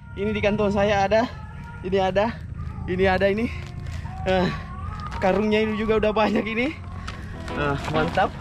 Ini di kantong saya ada. Ini ada. Ini ada ini. Karungnya ini juga udah banyak ini. Mantap.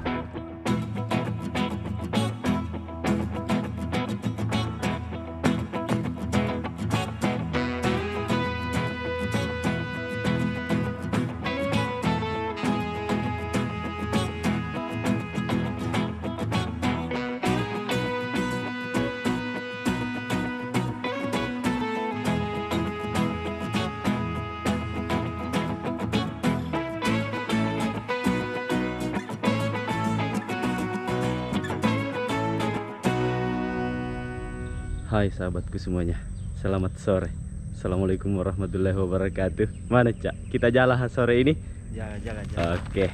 Hai sahabatku semuanya, selamat sore. Assalamualaikum warahmatullahi wabarakatuh. Mana Cak? Kita jalan sore ini? Jalan. Oke.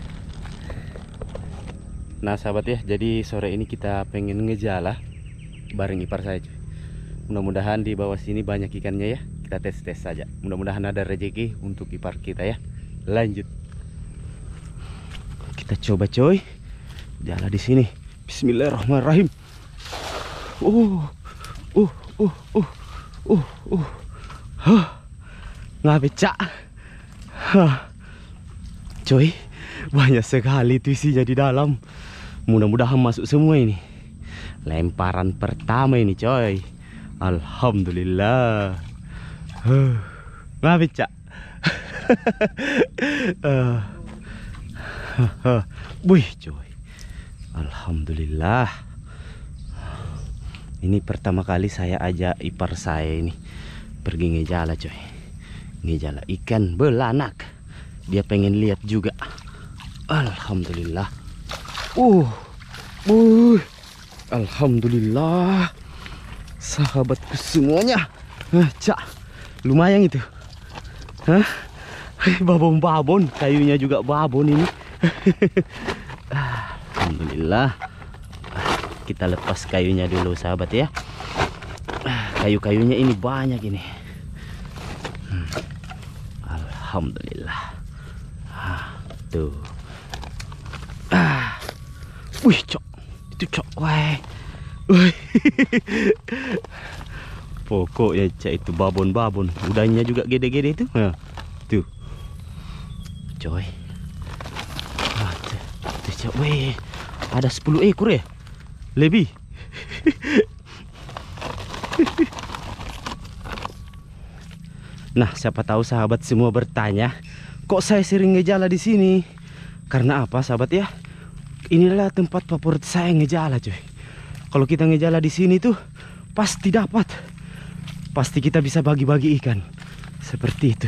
Nah sahabat ya, jadi sore ini kita pengen ngejala bareng ipar saya cuy. Mudah-mudahan di bawah sini banyak ikannya ya. Kita tes-tes saja. Mudah-mudahan ada rezeki untuk ipar kita ya. Lanjut. Kita coba coy. Jala di sini. Bismillahirrahmanirrahim. Nggak becak. Coy, banyak sekali tuh isinya di dalam. Mudah-mudahan masuk semua ini. Lemparan pertama ini coy. Alhamdulillah. Nggak becak. Wih coy, alhamdulillah. Ini pertama kali saya ajak ipar saya ini pergi ngejala coy. Ngejala ikan belanak. Dia pengen lihat juga. Alhamdulillah. Alhamdulillah. Sahabatku semuanya. Cak, lumayan itu. Babon-babon, kayunya juga babon ini. Alhamdulillah. Kita lepas kayunya dulu sahabat ya. Kayu-kayunya ini banyak ini. Alhamdulillah. Tuh. Wih cok, itu cok. Wah. Pokoknya cak itu babon-babon. Udangnya juga gede-gede itu. Tuh. Coy. Tuh cok. Wih. Ada 10 ekor ya? Lebih. Nah, siapa tahu sahabat semua bertanya, kok saya sering ngejala di sini? Karena apa, sahabat ya? Inilah tempat favorit saya ngejala, coy. Kalau kita ngejala di sini tuh pasti dapat. Pasti kita bisa bagi-bagi ikan. Seperti itu.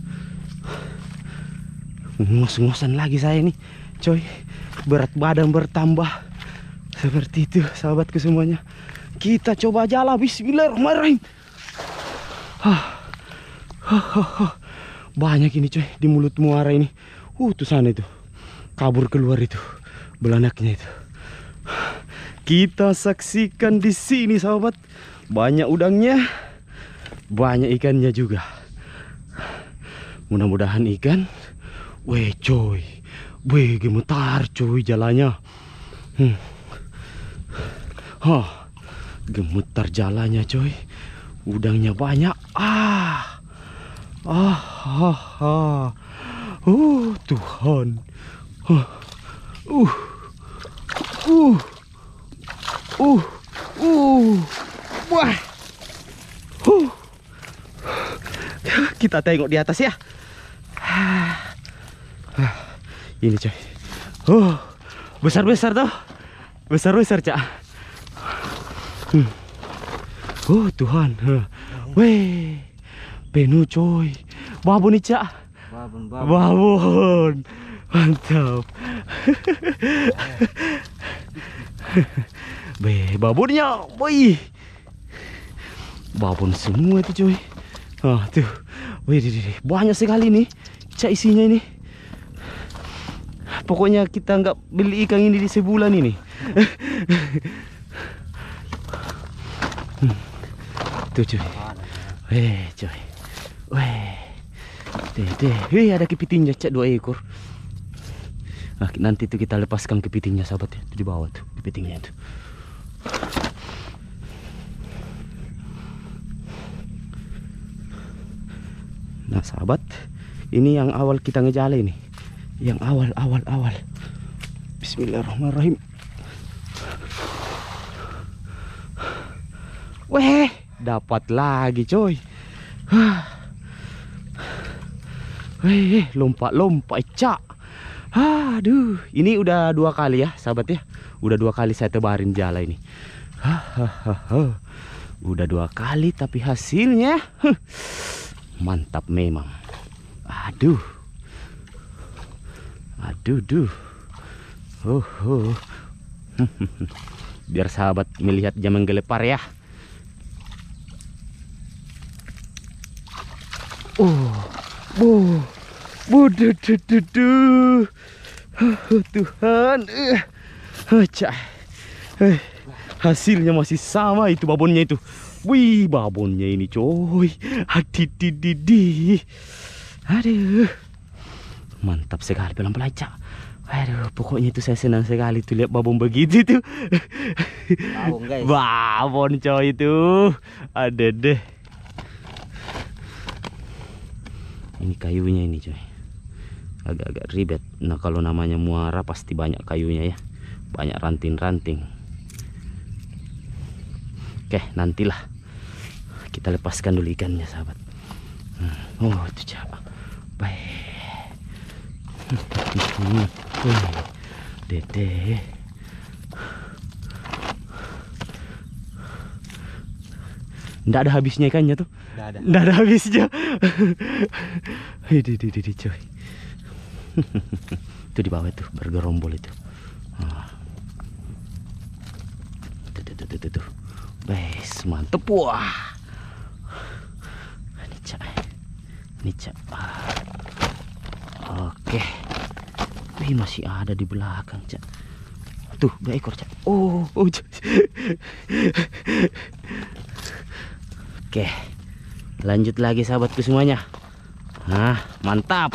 Ngos-ngosan lagi saya nih, coy. Berat badan bertambah. Seperti itu sahabatku semuanya. Kita coba jala. Bismillahirrahmanirrahim. Banyak ini coy di mulut muara ini. Tuh sana itu. Kabur keluar itu belanaknya itu. Kita saksikan di sini sahabat. Banyak udangnya, banyak ikannya juga. Mudah-mudahan ikan. Weh coy. Weh gemetar coy jalannya. Gemetar jalannya coy. Udangnya banyak. Tuhan. Wah. Kita tengok di atas ya. Ini coy. Besar-besar tuh. Besar-besar cak. Tuhan. Weh. Penuh coy. Babon nih cak. Babon. Mantap. Babonnya. Wih. Babon semua itu coy. Tuh. Wih, banyak sekali nih cak isinya ini. Pokoknya kita nggak beli ikan ini di sebulan ini. Tuh coy. Coy. Weh, ada kepitingnya cak 2 ekor. Nah, nanti tuh kita lepaskan kepitingnya sahabat ya. Di bawah tuh kepitingnya itu. Nah sahabat, ini yang awal kita ngejala ini. Yang awal. Bismillahirrahmanirrahim. Weh, dapat lagi coy. Weh, lompat cak. Aduh, ini udah 2 kali ya sahabat ya. Udah 2 kali saya tebarin jala ini. Udah 2 kali tapi hasilnya mantap memang. Aduh. Biar sahabat melihat jam menggelepar ya. Tuhan. Hasilnya masih sama itu babonnya itu. Wih, babonnya ini coy. Aduh. Mantap sekali pelan-pelan, Cak. Aduh, pokoknya itu saya senang sekali tuh lihat babon begitu tuh. Babon, guys. Babon coy itu. Ada deh. Ini kayunya ini coy. Agak-agak ribet. Nah, kalau namanya muara pasti banyak kayunya ya. Banyak ranting-ranting. Oke, nantilah kita lepaskan dulu ikannya, sahabat. Oh, itu Cak. Baik. Dede. Nggak ada habisnya ikannya tuh. Nggak ada habisnya. Dede coy. Itu di bawah tuh, bergerombol itu. Tuh. Bes, mantep. Wah. Ini Cak. Oke. Wih, masih ada di belakang, Cak. Tuh, 2 ekor, Cak. Oh. Oke. Lanjut lagi sahabatku semuanya. Nah, mantap.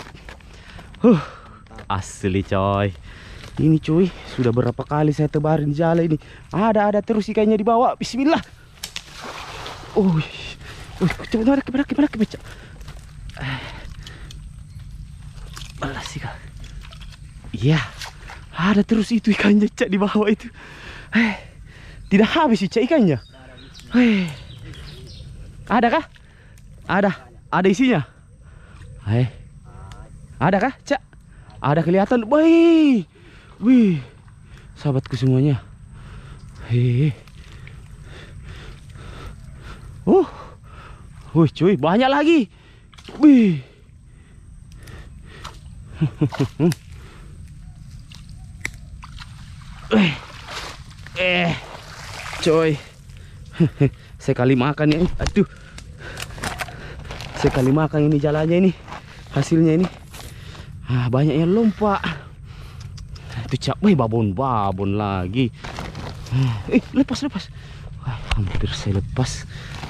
Asli coy. Ini cuy, sudah berapa kali saya tebarin jala ini. Ada terus ikannya di bawah. Bismillah. Coba kemana Cak. Balas sih kak. Iya, ada terus itu ikannya Cak di bawah itu. Tidak habis sih Cak ikannya. Ada kah? Ada isinya. Ada kah Cak? Ada kelihatan. Wih, sahabatku semuanya. Wih cuy, banyak lagi. Wih. Coy. Sekali makan ya. Aduh. Sekali makan ini jalannya ini. Hasilnya ini. Banyak yang lompat. Itu Cak, babon lagi. Lepas. Hampir saya lepas.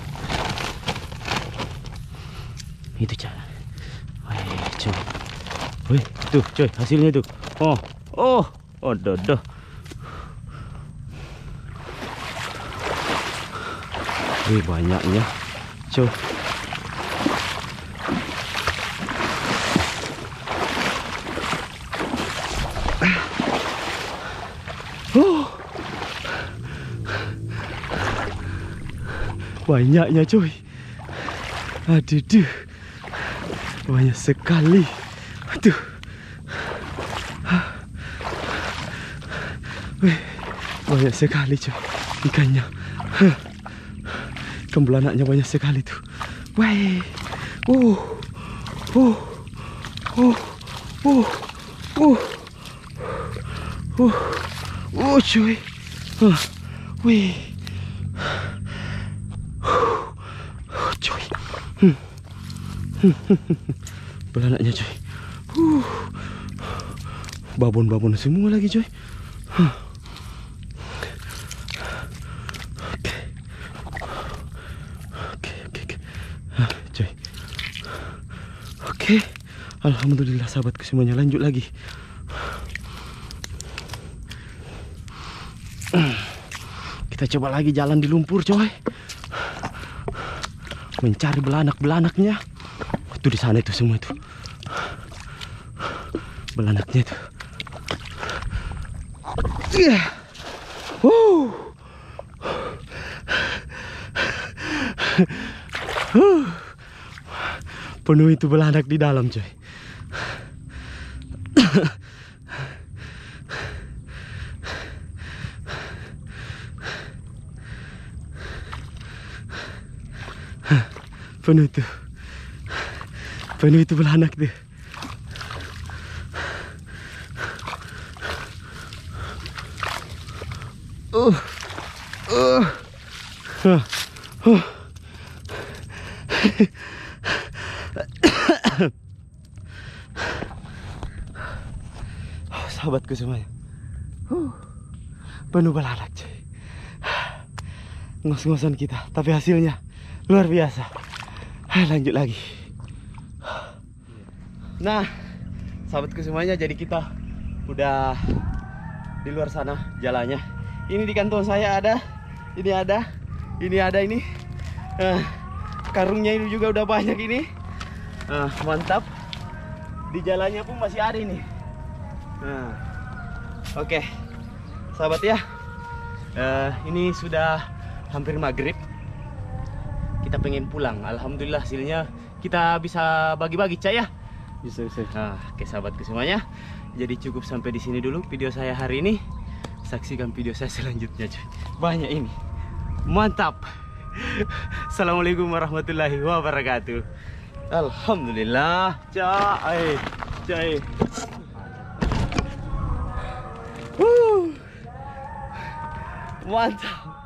Itu Cak. Coy. Tuh coy, hasilnya tuh. Doh. Banyaknya. Coy. Banyaknya coy. Aduh. Banyak sekali. Aduh. Banyak sekali coy ikannya. Kembelanaknya banyak sekali tuh. Coy. Wih. Coy. Belanaknya coy. Babon semua lagi coy. Oke. Coy. Oke. Alhamdulillah sahabatku semuanya, lanjut lagi. Kita coba lagi jalan di lumpur coy. Mencari belanak-belanaknya. Tuh di sana itu semua itu. Belanaknya itu. Iya. Penuh itu belanak di dalam, coy. Penuh itu belanak tuh. Sahabatku semuanya, penuh belanak, coy. Ngos-ngosan kita, tapi hasilnya luar biasa. Lanjut lagi. Nah, sahabatku semuanya, jadi kita udah di luar sana jalannya. Ini di kantong saya ada, ini ada, ini. Karungnya ini juga udah banyak ini. Mantap. Di jalannya pun masih ada ini. Oke, sahabat ya. Ini sudah hampir maghrib. Kita pengen pulang. Alhamdulillah hasilnya kita bisa bagi-bagi, Cak ya. Bisa. Oke sahabatku semuanya. Jadi cukup sampai di sini dulu video saya hari ini. Saksikan video saya selanjutnya, cuy. Banyak ini. Mantap. Assalamualaikum warahmatullahi wabarakatuh. Alhamdulillah, Cak. Mantap.